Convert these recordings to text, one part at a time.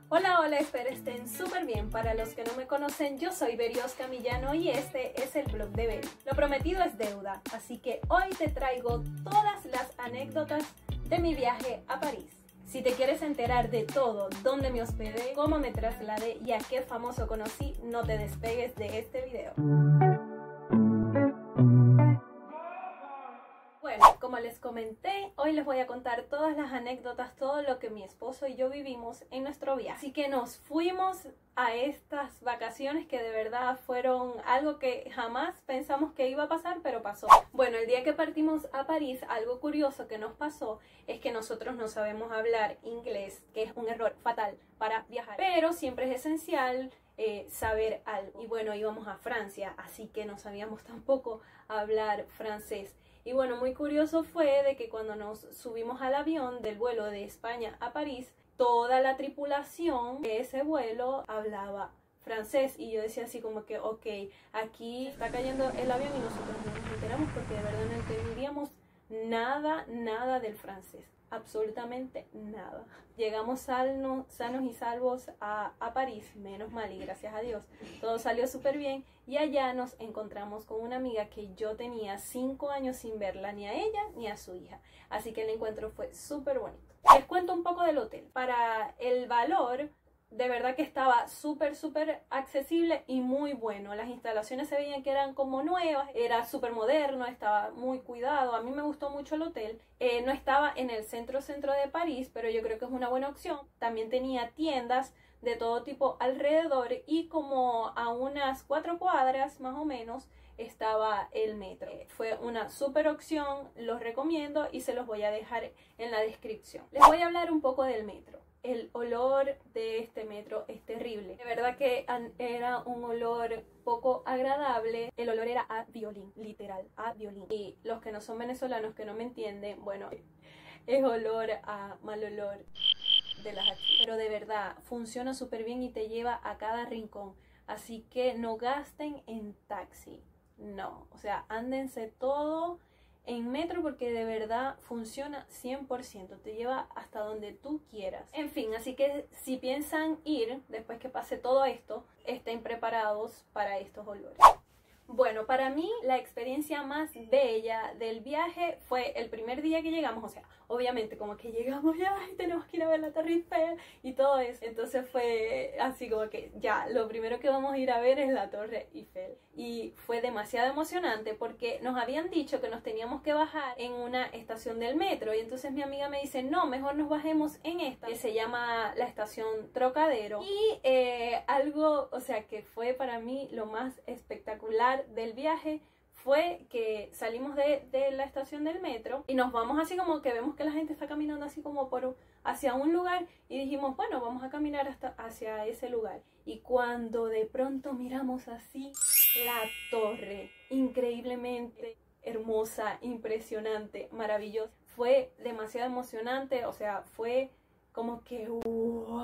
Hola, hola, espero estén súper bien. Para los que no me conocen, yo soy Beriosca Millano y este es el blog de Beri. Lo prometido es deuda, así que hoy te traigo todas las anécdotas de mi viaje a París. Si te quieres enterar de todo, dónde me hospedé, cómo me trasladé y a qué famoso conocí, no te despegues de este video. Bueno, como les comenté, hoy les voy a contar todas las anécdotas, todo lo que mi esposo y yo vivimos en nuestro viaje. Así que nos fuimos a estas vacaciones que de verdad fueron algo que jamás pensamos que iba a pasar, pero pasó. Bueno, el día que partimos a París, algo curioso que nos pasó es que nosotros no sabemos hablar inglés, que es un error fatal para viajar, pero siempre es esencial saber algo. Y bueno, íbamos a Francia, así que no sabíamos tampoco hablar francés. Y bueno, muy curioso fue de que cuando nos subimos al avión del vuelo de España a París, toda la tripulación de ese vuelo hablaba francés. Y yo decía así como que, ok, aquí está cayendo el avión y nosotros no nos enteramos porque de verdad no entendíamos nada del francés. Absolutamente nada. Llegamos sanos y salvos a París, menos mal y gracias a Dios. Todo salió súper bien y allá nos encontramos con una amiga que yo tenía 5 años sin verla, ni a ella ni a su hija. Así que el encuentro fue súper bonito. Les cuento un poco del hotel. Para el valor, de verdad que estaba súper accesible y muy bueno. Las instalaciones se veían que eran como nuevas, era súper moderno, estaba muy cuidado. A mí me gustó mucho el hotel. No estaba en el centro de París, pero yo creo que es una buena opción. También tenía tiendas de todo tipo alrededor y como a unas 4 cuadras más o menos estaba el metro. Fue una súper opción, los recomiendo y se los voy a dejar en la descripción. Les voy a hablar un poco del metro. El olor de este metro es terrible. De verdad que era un olor poco agradable. El olor era a violín, literal, a violín. Y los que no son venezolanos, que no me entienden, bueno, es olor a mal olor de las axilas. Pero de verdad, funciona súper bien y te lleva a cada rincón. Así que no gasten en taxi. No, o sea, ándense todo en metro porque de verdad funciona 100%, te lleva hasta donde tú quieras. En fin, así que si piensan ir después que pase todo esto, estén preparados para estos olores. Bueno, para mí la experiencia más bella del viaje fue el primer día que llegamos, o sea, obviamente como que llegamos y ay, tenemos que ir a ver la Torre Eiffel y todo eso. Entonces fue así como que ya, lo primero que vamos a ir a ver es la Torre Eiffel. Y fue demasiado emocionante porque nos habían dicho que nos teníamos que bajar en una estación del metro y entonces mi amiga me dice, no, mejor nos bajemos en esta, que se llama la estación Trocadero. Y algo, o sea, que fue para mí lo más espectacular del viaje fue que salimos de la estación del metro y nos vamos así como que vemos que la gente está caminando así como hacia un lugar y dijimos, bueno, vamos a caminar hacia ese lugar. Y cuando de pronto miramos así la torre, increíblemente hermosa, impresionante, maravillosa. Fue demasiado emocionante, o sea, fue como que wow.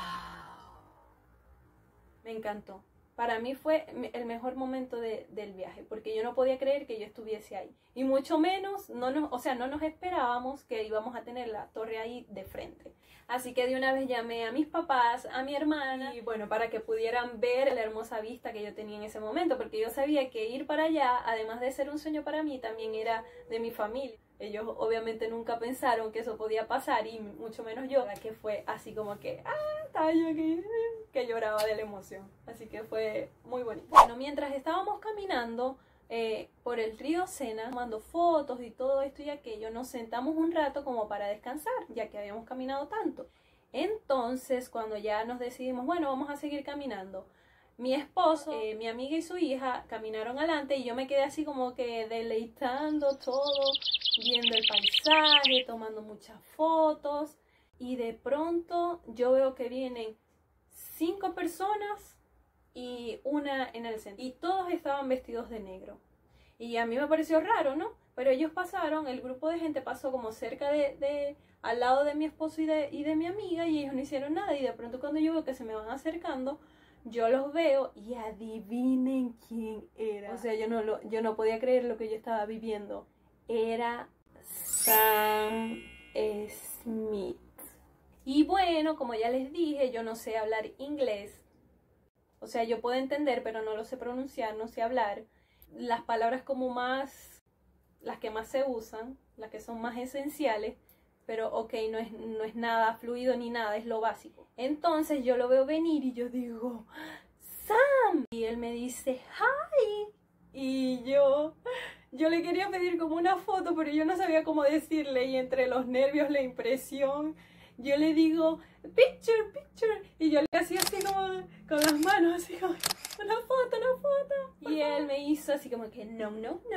Me encantó. Para mí fue el mejor momento del viaje, porque yo no podía creer que yo estuviese ahí. Y mucho menos, no nos esperábamos que íbamos a tener la torre ahí de frente. Así que de una vez llamé a mis papás, a mi hermana, y bueno, para que pudieran ver la hermosa vista que yo tenía en ese momento, porque yo sabía que ir para allá, además de ser un sueño para mí, también era de mi familia. Ellos obviamente nunca pensaron que eso podía pasar y mucho menos yo, que fue así como que, estaba yo aquí, que lloraba de la emoción. Así que fue muy bonito. Bueno, mientras estábamos caminando por el río Sena, tomando fotos y todo esto y aquello, nos sentamos un rato como para descansar, ya que habíamos caminado tanto. Entonces, cuando ya nos decidimos, bueno, vamos a seguir caminando, mi esposo, mi amiga y su hija caminaron adelante y yo me quedé así como que deleitando todo, viendo el paisaje, tomando muchas fotos y de pronto yo veo que vienen 5 personas y una en el centro y todos estaban vestidos de negro y a mí me pareció raro, ¿no? Pero ellos pasaron, el grupo de gente pasó como cerca al lado de mi esposo y de mi amiga y ellos no hicieron nada y de pronto cuando yo veo que se me van acercando, yo los veo y adivinen quién era. O sea, yo no podía creer lo que yo estaba viviendo. Era Sam Smith. Y bueno, como ya les dije, yo no sé hablar inglés. O sea, yo puedo entender, pero no lo sé pronunciar, no sé hablar. Las palabras como más, las que más se usan, las que son más esenciales, pero ok, no es nada fluido ni nada, es lo básico. Entonces yo lo veo venir y yo digo, Sam, y él me dice, hi, y yo le quería pedir como una foto, pero yo no sabía cómo decirle, y entre los nervios, la impresión, yo le digo, picture, picture, y yo le hacía así como con las manos, así como, una foto, y él me hizo así como que no,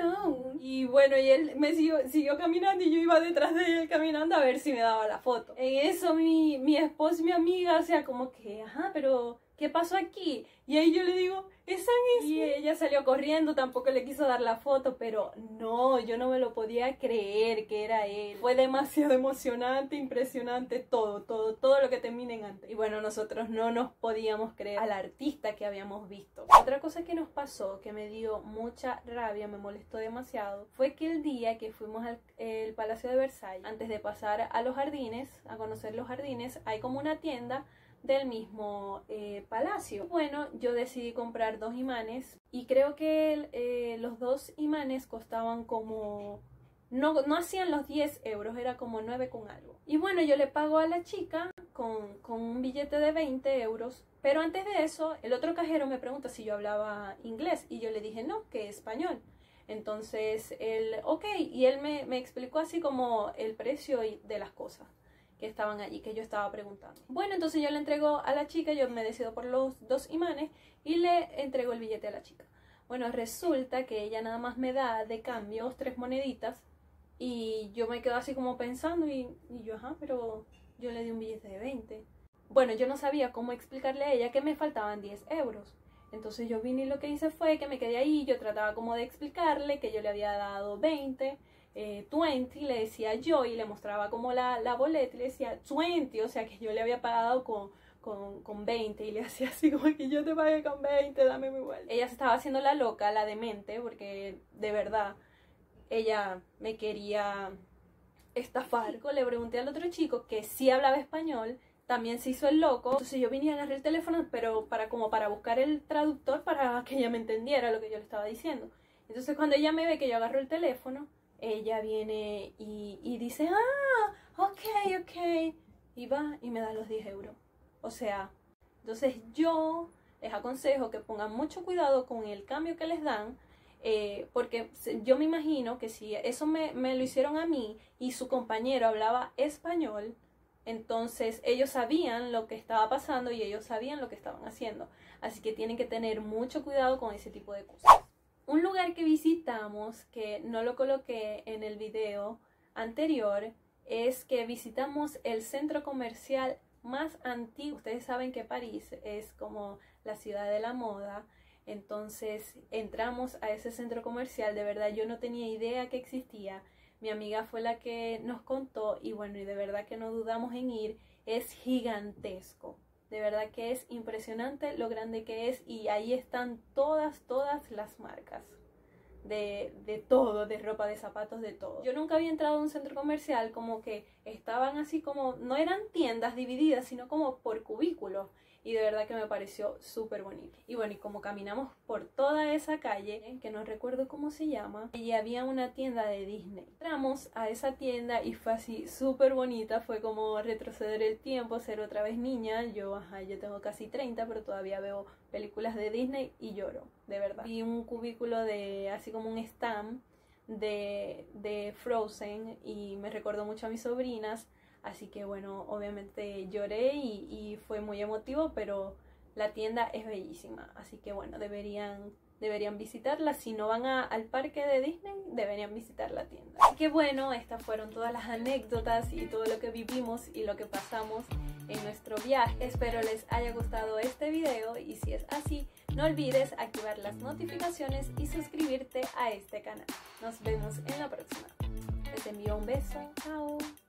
y bueno, y él me siguió caminando y yo iba detrás de él caminando a ver si me daba la foto. En eso mi esposo y mi amiga, o sea, como que, ajá, pero ¿qué pasó aquí? Y ahí yo le digo, es Sam. Y ella salió corriendo, tampoco le quiso dar la foto, pero no, yo no me lo podía creer que era él. Fue demasiado emocionante, impresionante, todo lo que termina en antes. Y bueno, nosotros no nos podíamos creer al artista que habíamos visto. Otra cosa que nos pasó, que me dio mucha rabia, me molestó demasiado, fue que el día que fuimos al Palacio de Versalles, antes de pasar a los jardines, a conocer los jardines, hay como una tienda del mismo palacio. Bueno, yo decidí comprar 2 imanes y creo que los 2 imanes costaban como... No hacían los 10 euros, era como 9 con algo. Y bueno, yo le pago a la chica con un billete de 20 euros. Pero antes de eso, el otro cajero me pregunta si yo hablaba inglés y yo le dije no, que español. Entonces él, ok, y él me explicó así como el precio de las cosas que estaban allí, que yo estaba preguntando. Bueno, entonces yo le entrego a la chica, yo me decido por los 2 imanes y le entrego el billete a la chica. Bueno, resulta que ella nada más me da de cambio 3 moneditas y yo me quedo así como pensando y yo, ajá, pero yo le di un billete de 20. Bueno, yo no sabía cómo explicarle a ella que me faltaban 10 euros. Entonces yo vine y lo que hice fue que me quedé ahí, yo trataba como de explicarle que yo le había dado 20, 20, le decía yo, y le mostraba como la boleta y le decía 20, o sea que yo le había pagado con 20 y le hacía así como que yo te pagué con 20, dame mi vuelta. Ella se estaba haciendo la loca, la demente, porque de verdad ella me quería estafar. Le pregunté al otro chico que sí hablaba español, también se hizo el loco. Entonces yo vine y agarré el teléfono, pero para buscar el traductor para que ella me entendiera lo que yo le estaba diciendo. Entonces cuando ella me ve que yo agarro el teléfono, ella viene y dice, ok, y va y me da los 10 euros. O sea, entonces yo les aconsejo que pongan mucho cuidado con el cambio que les dan, porque yo me imagino que si eso me lo hicieron a mí y su compañero hablaba español, entonces ellos sabían lo que estaba pasando y ellos sabían lo que estaban haciendo. Así que tienen que tener mucho cuidado con ese tipo de cosas. Un lugar que visitamos, que no lo coloqué en el video anterior, es que visitamos el centro comercial más antiguo. Ustedes saben que París es como la ciudad de la moda. Entonces entramos a ese centro comercial. De verdad yo no tenía idea que existía. Mi amiga fue la que nos contó y bueno, y de verdad que no dudamos en ir. Es gigantesco. De verdad que es impresionante lo grande que es y ahí están todas las marcas de todo, de ropa, de zapatos, de todo. Yo nunca había entrado a un centro comercial como que estaban así como, no eran tiendas divididas, sino como por cubículos. Y de verdad que me pareció súper bonito. Y bueno, y como caminamos por toda esa calle, que no recuerdo cómo se llama, y había una tienda de Disney. Entramos a esa tienda y fue así súper bonita. Fue como retroceder el tiempo, ser otra vez niña. Yo tengo casi 30, pero todavía veo películas de Disney y lloro, de verdad. Vi un cubículo de, así como un stand de Frozen y me recordó mucho a mis sobrinas. Así que bueno, obviamente lloré y fue muy emotivo, pero la tienda es bellísima. Así que bueno, deberían visitarla. Si no van al parque de Disney, deberían visitar la tienda. Así que bueno, estas fueron todas las anécdotas y todo lo que vivimos y lo que pasamos en nuestro viaje. Espero les haya gustado este video y si es así, no olvides activar las notificaciones y suscribirte a este canal. Nos vemos en la próxima. Les envío un beso. Chao.